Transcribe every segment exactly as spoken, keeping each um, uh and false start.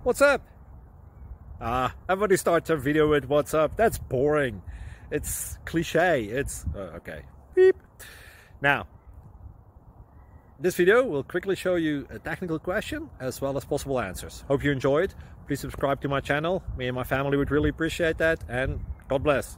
What's up? Ah, everybody starts their video with what's up. That's boring. It's cliche. It's uh, okay. Beep. Now, this video will quickly show you a technical question as well as possible answers. Hope you enjoyed. Please subscribe to my channel. Me and my family would really appreciate that, and God bless.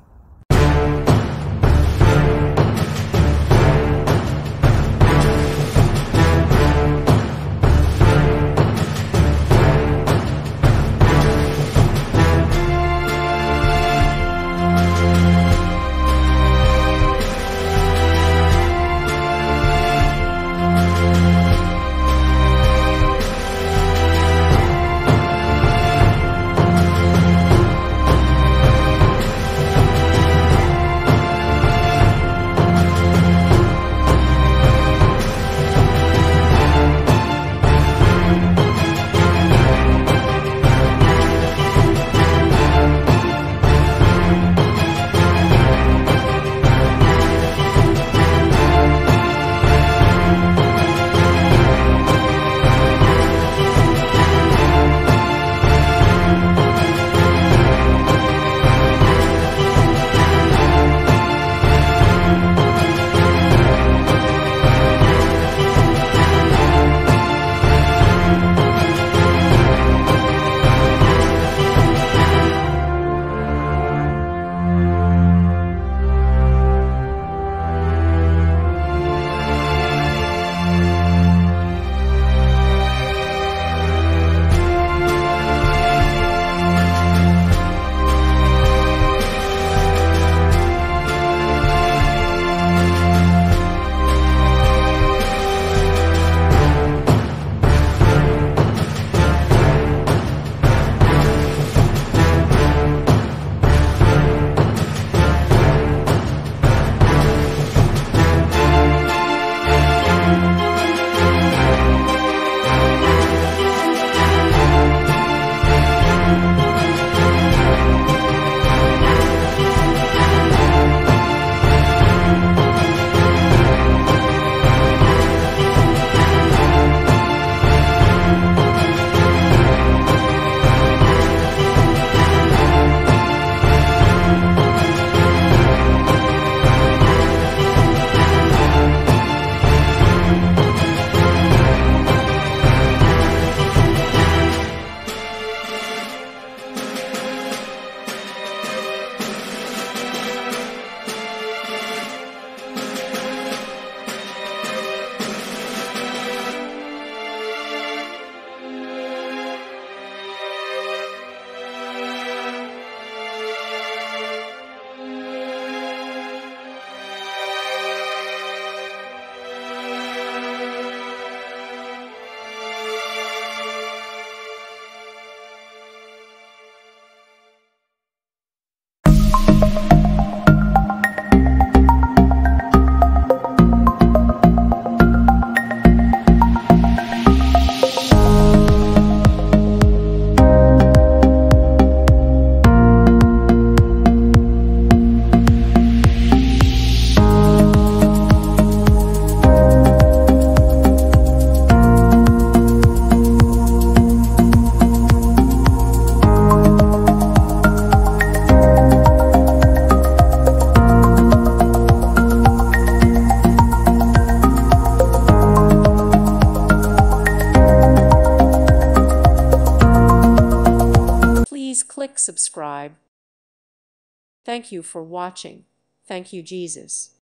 Please click subscribe. Thank you for watching. Thank you, Jesus.